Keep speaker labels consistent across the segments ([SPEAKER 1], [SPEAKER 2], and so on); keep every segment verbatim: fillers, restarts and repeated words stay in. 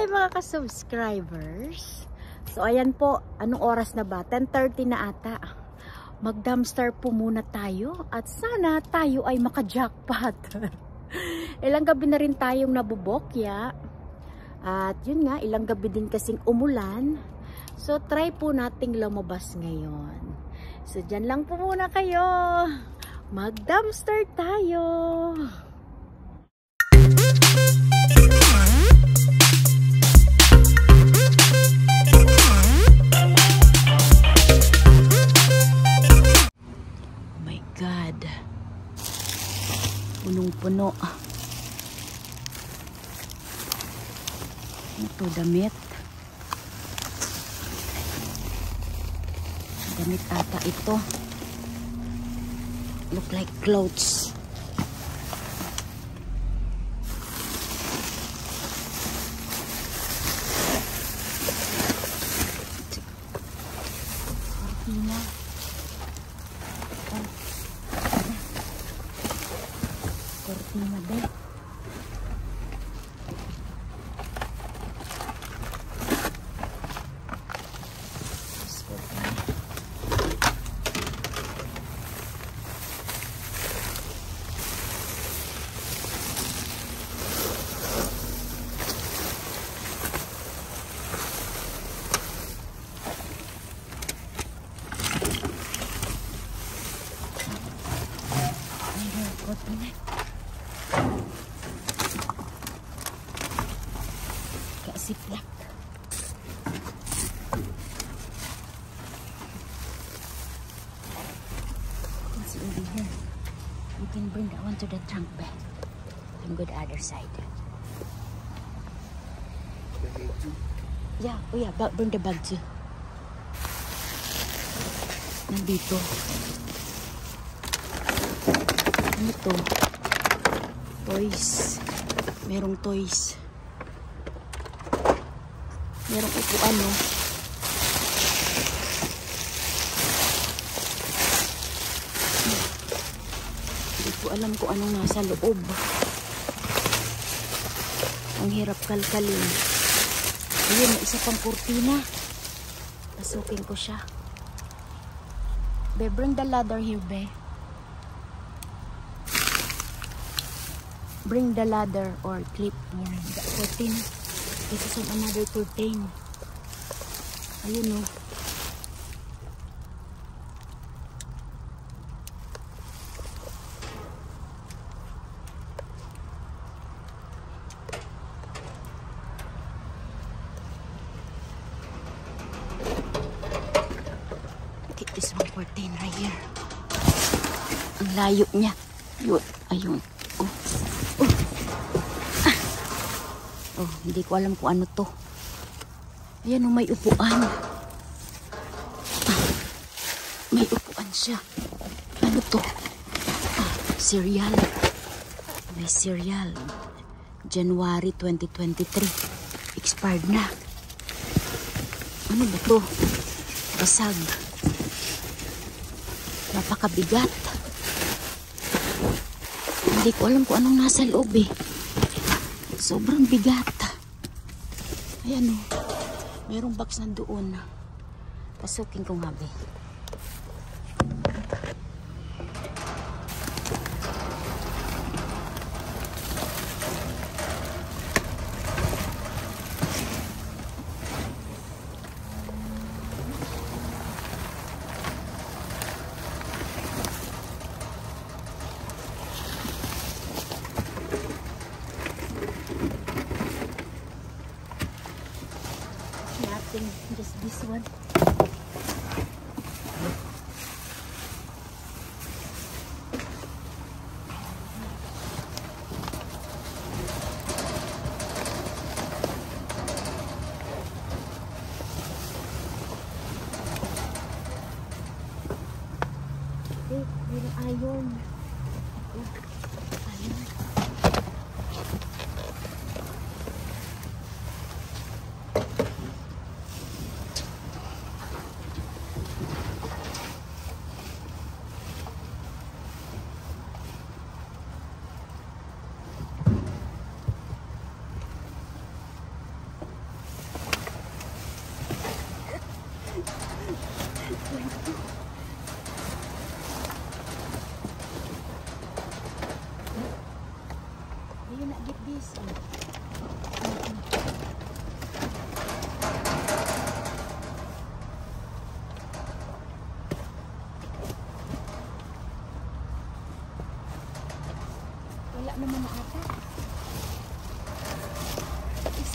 [SPEAKER 1] Hi mga ka-subscribers. So ayan po, anong oras na ba? ten thirty na ata. Mag-dumpster po muna tayo at sana tayo ay maka-jackpot. Ilang gabi na rin tayong nabubokya. At yun nga, ilang gabi din kasing umulan. So try po nating lumabas ngayon. So dyan lang po muna kayo. Mag-dumpster tayo. God, punong-puno. Ito, damit. Damit ata ito. Look like clothes. Cortina. Cortina din. Cortina. Ziplock. It's over here. You can bring that one to the trunk bag and go the other side. Yeah, oh yeah, bring the bag too. Nandito. Ano to? Toys. Merong toys. Merong upuan, no? Hindi ko alam kung anong nasa loob. Ang hirap kalkalin. Ayun, may isa pang kurtina. Pasukin ko siya. Be, bring the ladder here, be. Bring the ladder or clip or the curtain. This is another curtain. Ayun, oh. Okay, this one curtain right here. Ang layo niya. Yun, ayun. Oh. Oh. Ah. Oh, hindi ko alam kung ano to. Ayan, oh, may upuan. Ah, may upuan siya. Ano to? Ah, cereal. May cereal. January twenty twenty-three. Expired na. Ano ba to? Basag. Napakabigat. Hindi ko alam kung anong nasa loob eh. Sobrang bigat. Ayan, oh. Merong box na doon. Pasukin ko nga, be. Nothing, just this one. Okay, may iron. Oh, iron.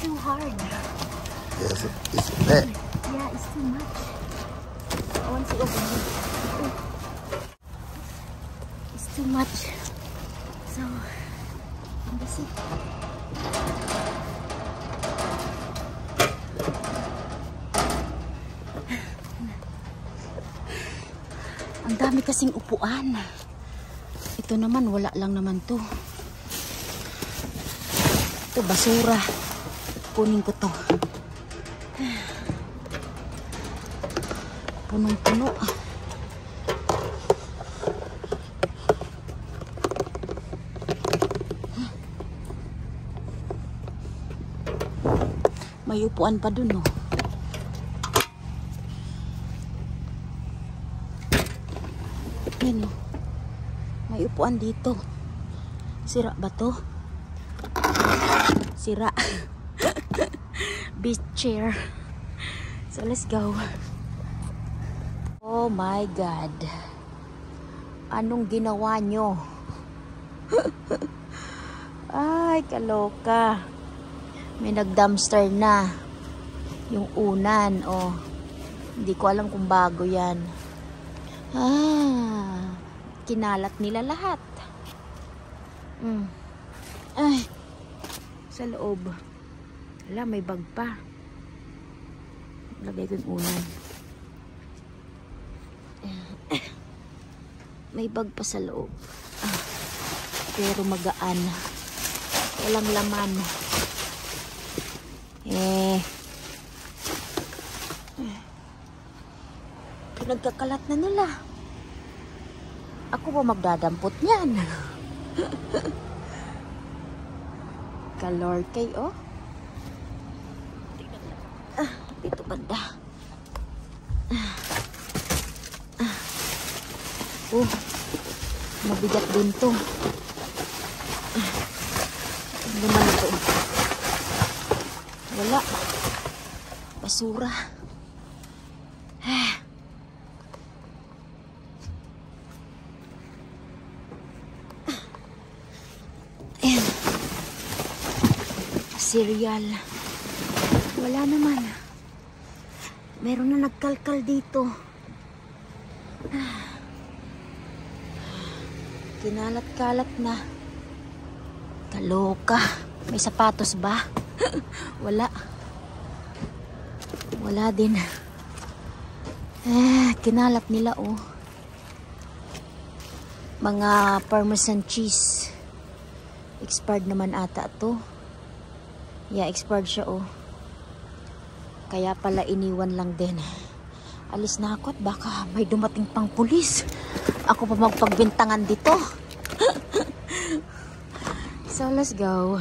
[SPEAKER 1] too hard.
[SPEAKER 2] Yes, it's a net.
[SPEAKER 1] Yeah, it's too much. I want to open it. It's too much. So, that's it. Ang dami kasing upuan. Ito naman, wala lang naman to. Ito, basura. Kunin ko to. Punong-puno. May upuan pa dun, oh. Yan, oh. May upuan dito. Sira ba to? Sira. Beach chair. So, let's go. Oh my God. Anong ginawa nyo? Ay, kaloka. May nag-dumpster na. Yung unan, oh. Hindi ko alam kung bago yan. Ah, kinalat nila lahat. Mm. Ay, sa loob. Wala, may bag pa. Lagay ko yung unan. May bag pa sa loob. Ah, pero magaan. Walang laman. Eh. Pinagkakalat na nila. Ako ba magdadampot niyan? Kalor kay, oh. Ah, dito banda. Ah. Ah. Oh, mabigat din to. Ah. Ano naman ito? Wala. Basura. Ah. Ayan. Cereal. Wala naman. Meron na nagkalkal dito. Ah. Kinalat-kalat na. Kaloka. May sapatos ba? Wala. Wala din. Eh, kinalat nila, oh. Mga Parmesan cheese. Expired naman ata to. Yeah, expired siya, oh. Kaya pala iniwan lang din. Alis na ako at baka may dumating pang pulis. Ako pa magpagbintangan dito. So, let's go.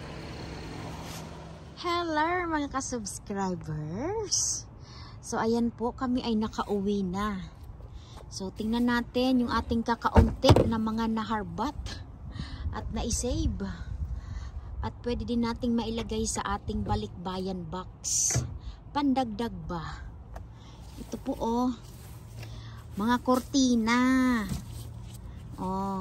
[SPEAKER 1] Hello mga ka-subscribers. So, ayan po, kami ay nakauwi na. So, tingnan natin yung ating kakauntik na mga naharbat at naisave. At pwede din nating mailagay sa ating balikbayan box. Pandagdag ba? Ito po, oh. Mga kortina. Oh.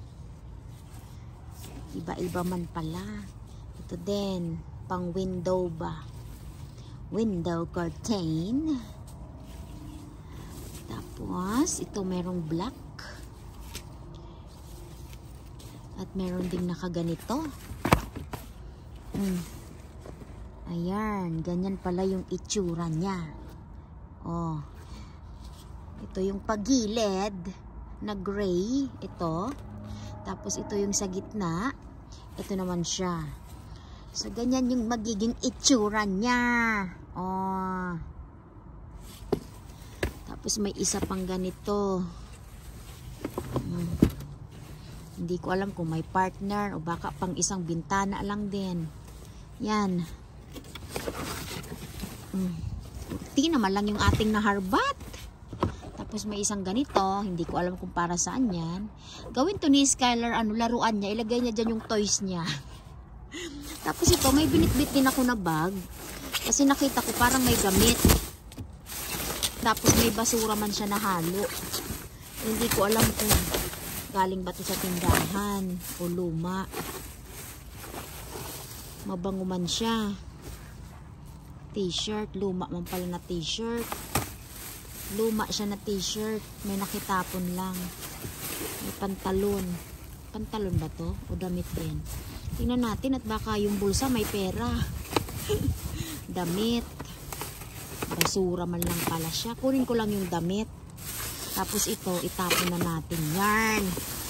[SPEAKER 1] Iba-iba man pala. Ito din. Pang window ba? Window curtain. Tapos, ito merong black. At meron ding nakaganito. Hmm. Ayan. Ganyan pala yung itsura niya. Oh. Ito yung pagilid na gray. Ito. Tapos, ito yung sa gitna. Ito naman siya. So, ganyan yung magiging itsura niya. Oh. Tapos, may isa pang ganito. Hmm. Hindi ko alam kung may partner o baka pang isang bintana lang din. Yan. Hmm. Tingnan naman lang yung ating naharbat. Tapos, may isang ganito. Hindi ko alam kung para saan yan. Gawin to ni Skylar, ano, laruan niya. Ilagay niya dyan yung toys niya. Tapos ito, may binitbit din ako na bag. Kasi nakita ko parang may gamit. Tapos may basura man siya na halo. Hindi ko alam kung galing ba ito sa tindahan o luma. Mabango man siya. t-shirt. Luma man pala na t-shirt. Luma siya na t-shirt. May nakitapon lang. May pantalon. Pantalon ba to? O damit din? Tingnan natin at baka yung bulsa may pera. Damit. Basura man lang pala siya. Kunin ko lang yung damit. Tapos ito, itapon na natin. Yarn.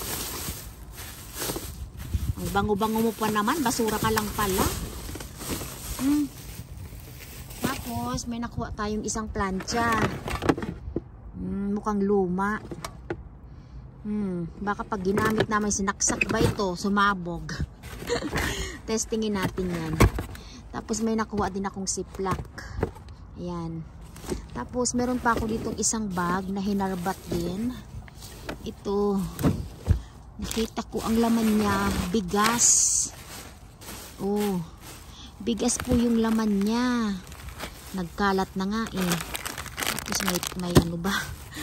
[SPEAKER 1] Ang bango-bango mo pa naman. Basura ka lang pala. Hmm. Tapos, may nakuha tayong isang plancha. Hmm, mukhang luma. Hmm, baka pag ginamit naman, sinaksak ba ito? Sumabog. Testingin natin yan. Tapos, may nakuha din akong siplak. Ayan. Tapos, meron pa ako ditong isang bag na hinarbat din. Ito. Nakita ko ang laman niya. Bigas. Oh. Bigas po yung laman niya. Nagkalat na nga eh. Tapos may, may ano ba?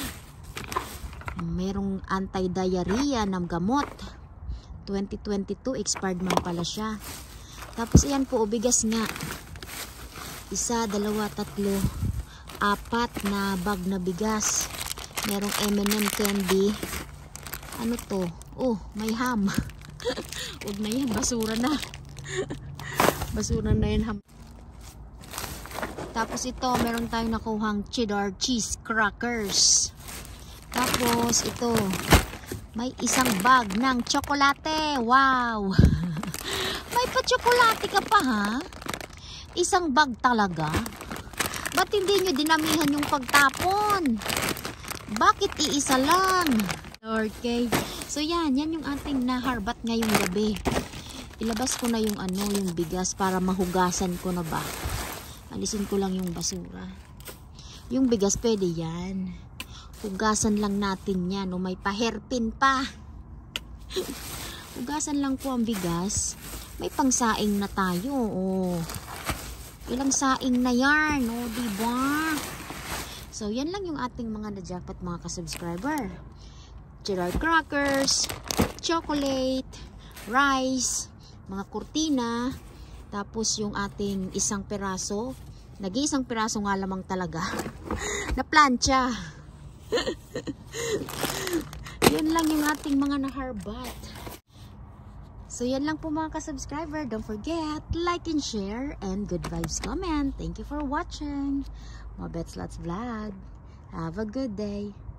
[SPEAKER 1] Merong anti-diarrhea ng gamot. twenty twenty-two, expired man pala siya. Tapos ayan po, bigas nga. Isa, dalawa, tatlo, apat na bag na bigas. Merong M and M candy. Ano to? Oh, may ham. Huwag na yan, basura na. Basura na yan ham. Tapos ito, meron tayong nakuhang cheddar cheese crackers. Tapos ito, may isang bag ng tsokolate. Wow! May pa-tsokolate ka pa ha? Isang bag talaga? Ba't hindi nyo dinamihan yung pagtapon? Bakit iisa lang? Okay. So yan, yan yung ating naharbat ngayong gabi. Ilabas ko na yung ano, yung bigas para mahugasan ko na ba. Alisin ko lang yung basura. Yung bigas pwede yan. Hugasan lang natin yan. O may paherpin pa. Hugasan lang po ang bigas. May pangsaing na tayo. O. Ilang saing na yan. O, diba? So, yan lang yung ating mga na-jackpot mga ka-subscriber. Cheddar crackers, chocolate, rice, mga kurtina, tapos yung ating isang piraso, nag-iisang piraso nga lamang talaga, na plancha. Yan lang yung ating mga naharbat. So yan lang po mga ka-subscriber. Don't forget, like and share, and good vibes comment. Thank you for watching. Mabets Lots Vlog. Have a good day.